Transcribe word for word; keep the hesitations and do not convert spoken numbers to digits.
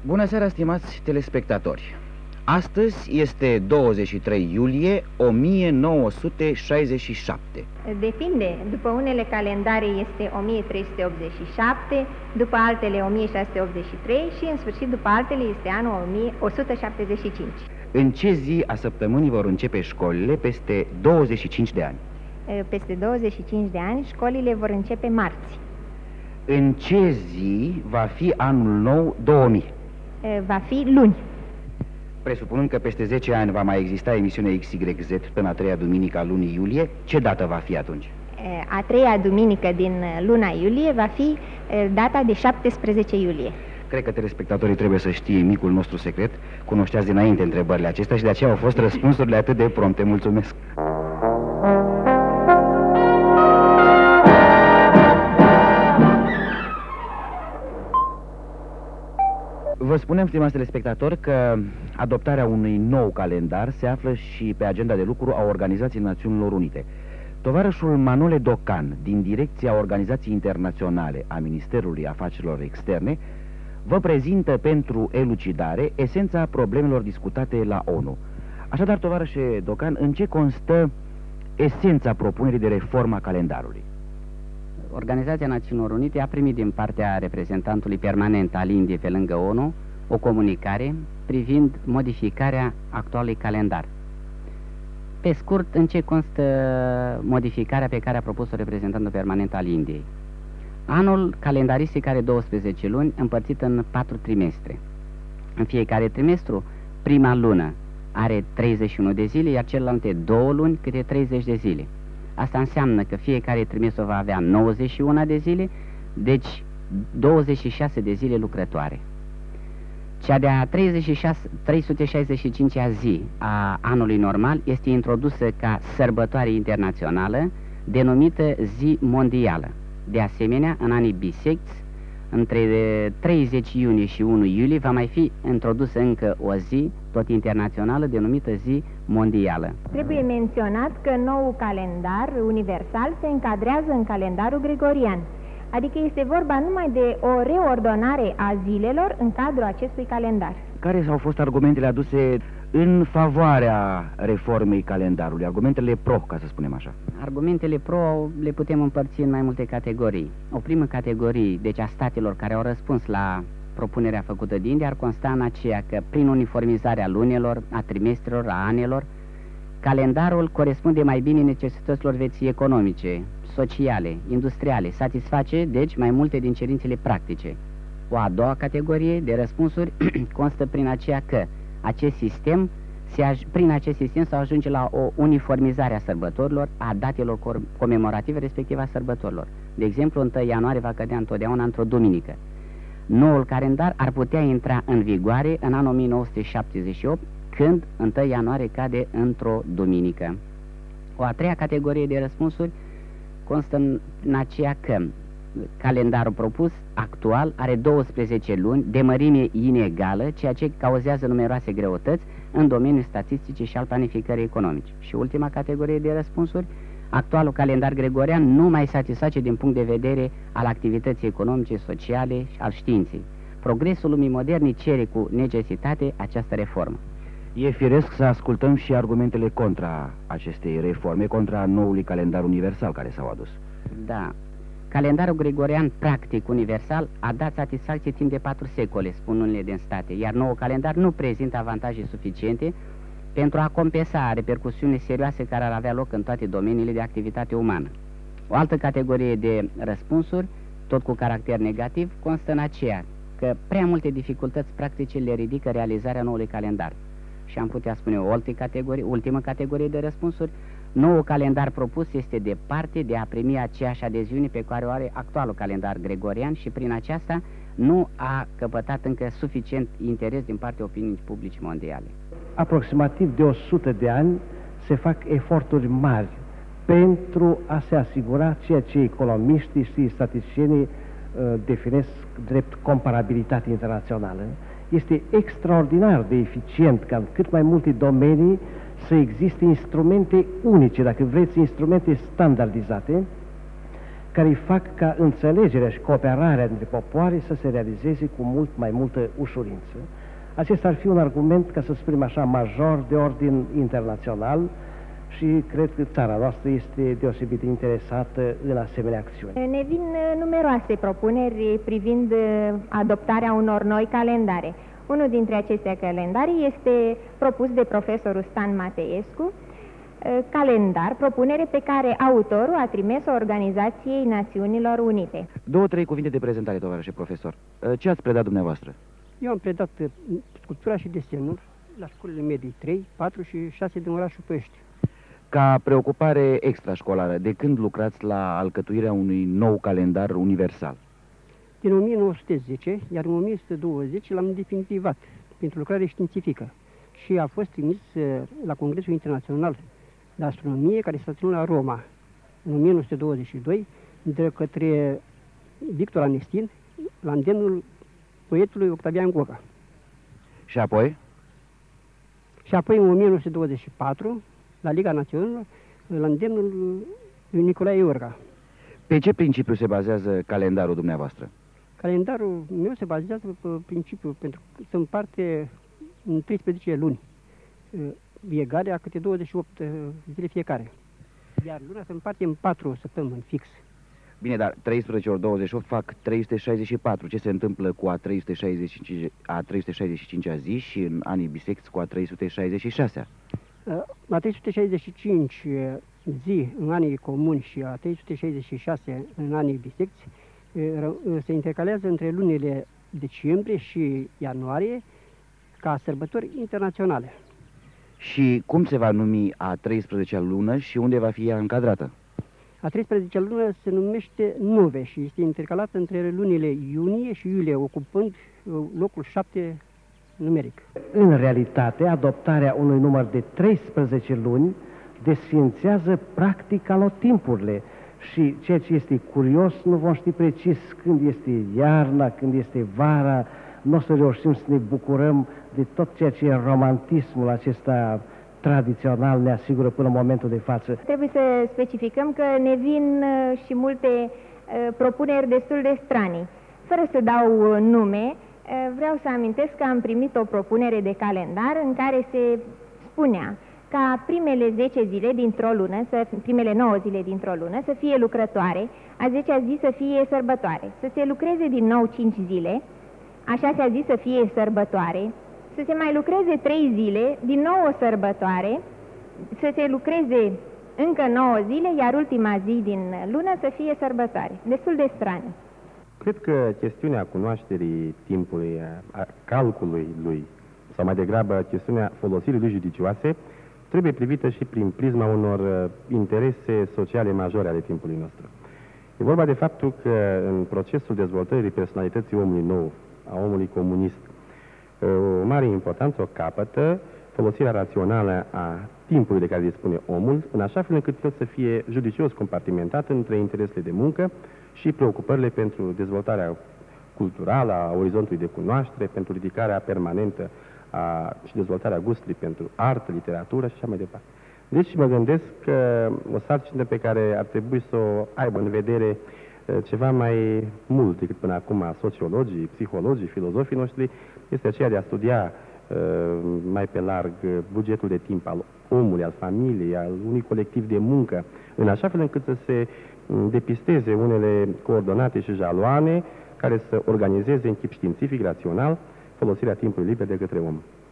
Bună seara, stimați telespectatori! Astăzi este douăzeci și trei iulie o mie nouă sute șaizeci și șapte. Depinde, după unele calendare este o mie trei sute optzeci și șapte, după altele o mie șase sute optzeci și trei și în sfârșit după altele este anul o sută șaptezeci și cinci. În ce zi a săptămânii vor începe școlile peste douăzeci și cinci de ani? Peste douăzeci și cinci de ani școlile vor începe marți. În ce zi va fi anul nou două mii? Va fi luni. Presupunând că peste zece ani va mai exista emisiunea X Y Z până a treia duminică a lunii iulie, ce dată va fi atunci? A treia duminică din luna iulie va fi data de șaptesprezece iulie. Cred că telespectatorii trebuie să știe micul nostru secret. Cunoșteați dinainte întrebările acestea și de aceea au fost răspunsurile atât de prompte. Mulțumesc! Vă spunem, stimați telespectatori, că adoptarea unui nou calendar se află și pe agenda de lucru a Organizației Națiunilor Unite. Tovarășul Manole Docan, din Direcția Organizației Internaționale a Ministerului Afacerilor Externe, vă prezintă pentru elucidare esența problemelor discutate la ONU. Așadar, tovarășe Docan, în ce constă esența propunerii de reformă a calendarului? Organizația Națiunilor Unite a primit din partea reprezentantului permanent al Indiei pe lângă ONU o comunicare privind modificarea actualului calendar. Pe scurt, în ce constă modificarea pe care a propus-o reprezentantul permanent al Indiei? Anul calendaristic are douăsprezece luni împărțit în patru trimestre. În fiecare trimestru, prima lună are treizeci și unu de zile, iar celelalte două luni câte treizeci de zile. Asta înseamnă că fiecare trimestru va avea nouăzeci și unu de zile, deci douăzeci și șase de zile lucrătoare. Cea de-a trei sute șaizeci și cincea zi a anului normal este introdusă ca sărbătoare internațională, denumită zi mondială. De asemenea, în anii bisecți, între treizeci iunie și unu iulie, va mai fi introdusă încă o zi, tot internațională, denumită zi mondială. Trebuie menționat că noul calendar universal se încadrează în calendarul gregorian, adică este vorba numai de o reordonare a zilelor în cadrul acestui calendar. Care au fost argumentele aduse în favoarea reformei calendarului, argumentele pro, ca să spunem așa? Argumentele pro le putem împărți în mai multe categorii. O primă categorie, deci a statelor care au răspuns la propunerea făcută de India, ar consta în aceea că prin uniformizarea lunelor, a trimestrelor, a anelor, calendarul corespunde mai bine necesităților vieții economice, sociale, industriale, satisface, deci, mai multe din cerințele practice. O a doua categorie de răspunsuri constă prin aceea că acest sistem, se prin acest sistem se ajunge la o uniformizare a sărbătorilor, a datelor comemorative, respectiv a sărbătorilor. De exemplu, întâi ianuarie va cădea întotdeauna într-o duminică. Noul calendar ar putea intra în vigoare în anul o mie nouă sute șaptezeci și opt, când întâi ianuarie cade într-o duminică. O a treia categorie de răspunsuri constă în, în aceea că calendarul propus actual are douăsprezece luni de mărime inegală, ceea ce cauzează numeroase greutăți în domeniul statisticii și al planificării economice. Și ultima categorie de răspunsuri, actualul calendar gregorian nu mai satisface din punct de vedere al activității economice, sociale și al științei. Progresul lumii moderne cere cu necesitate această reformă. E firesc să ascultăm și argumentele contra acestei reforme, contra noului calendar universal care s-au adus. Da. Calendarul gregorian practic universal a dat satisfacție timp de patru secole, spun unele din state, iar noul calendar nu prezintă avantaje suficiente pentru a compensa repercusiunile serioase care ar avea loc în toate domeniile de activitate umană. O altă categorie de răspunsuri, tot cu caracter negativ, constă în aceea că prea multe dificultăți practice le ridică realizarea noului calendar. Și am putea spune o altă categorie, ultimă categorie de răspunsuri, noul calendar propus este departe de a primi aceeași adeziune pe care o are actualul calendar gregorian și prin aceasta nu a căpătat încă suficient interes din partea opiniei publice mondiale. Aproximativ de o sută de ani se fac eforturi mari pentru a se asigura ceea ce economiștii și statisticienii uh, definesc drept comparabilitate internațională. Este extraordinar de eficient ca în cât mai multe domenii să existe instrumente unice, dacă vreți, instrumente standardizate, care fac ca înțelegerea și cooperarea dintre popoare să se realizeze cu mult mai multă ușurință. Acesta ar fi un argument, ca să spunem așa, major de ordin internațional și cred că țara noastră este deosebit de interesată în asemenea acțiuni. Ne vin numeroase propuneri privind adoptarea unor noi calendare. Unul dintre aceste calendare este propus de profesorul Stan Mateescu, calendar, propunere pe care autorul a trimis-o Organizației Națiunilor Unite. Două, trei cuvinte de prezentare, tovarășe profesor. Ce ați predat dumneavoastră? Eu am predat sculptura și desenul la școlile medii trei, patru și șase din orașul Ploiești. Ca preocupare extrașcolară, de când lucrați la alcătuirea unui nou calendar universal? Din o mie nouă sute zece, iar în o mie o sută douăzeci l-am definitivat pentru lucrare științifică și a fost trimis la Congresul Internațional de Astronomie, care s-a ținut la Roma în o mie nouă sute douăzeci și doi, de către Victor Anestin, la îndemnul poetului Octavian Goga. Și apoi? Și apoi în o mie nouă sute douăzeci și patru, la Liga Națiunilor, la îndemnul lui Nicolae Iorga. Pe ce principiu se bazează calendarul dumneavoastră? Calendarul meu se bazează pe principiu, pentru că se împarte în treisprezece luni, egale a câte douăzeci și opt zile fiecare. Iar luna se împarte în patru săptămâni fix. Bine, dar treisprezece ori douăzeci și opt fac trei sute șaizeci și patru. Ce se întâmplă cu a trei sute șaizeci și cinci, a trei sute șaizeci și cincea zi și în anii bisecți cu a trei sute șaizeci și șase? La trei sute șaizeci și cinci zi în anii comuni și a trei sute șaizeci și șase în anii bisecți se intercalează între lunile decembrie și ianuarie ca sărbători internaționale. Și cum se va numi a treisprezecea lună și unde va fi ea încadrată? A treisprezecea lună se numește Nove și este intercalată între lunile iunie și iulie, ocupând locul șapte numeric. În realitate, adoptarea unui număr de treisprezece luni desființează practic anotimpurile și ceea ce este curios, nu vom ști precis când este iarna, când este vara, nu o să reușim să ne bucurăm de tot ceea ce romantismul acesta tradițional ne asigură până în momentul de față. Trebuie să specificăm că ne vin și multe propuneri destul de stranii. Fără să dau nume, vreau să amintesc că am primit o propunere de calendar în care se spunea ca primele zece zile dintr-o lună, să, primele nouă zile dintr-o lună să fie lucrătoare, a zecea zi să fie sărbătoare, să se lucreze din nou cinci zile, a șasea zi să fie sărbătoare, să se mai lucreze trei zile, din nou o sărbătoare, să se lucreze încă nouă zile, iar ultima zi din lună să fie sărbătoare. Destul de straniu. Cred că chestiunea cunoașterii timpului, a calculului lui, sau mai degrabă chestiunea folosirii lui judicioase, trebuie privită și prin prisma unor interese sociale majore ale timpului nostru. E vorba de faptul că în procesul dezvoltării personalității omului nou, a omului comunist, o mare importanță o capătă folosirea rațională a timpului de care dispune omul, în așa fel încât el să fie judicios compartimentat între interesele de muncă și preocupările pentru dezvoltarea culturală a orizontului de cunoaștere, pentru ridicarea permanentă a, și dezvoltarea gustului pentru artă, literatură și așa mai departe. Deci mă gândesc că o sarcină pe care ar trebui să o aibă în vedere ceva mai mult decât până acum sociologii, psihologii, filozofii noștri, este aceea de a studia mai pe larg bugetul de timp al omului, al familiei, al unui colectiv de muncă, în așa fel încât să se depisteze unele coordonate și jaloane care să organizeze în chip științific, rațional, folosirea timpului liber de către om.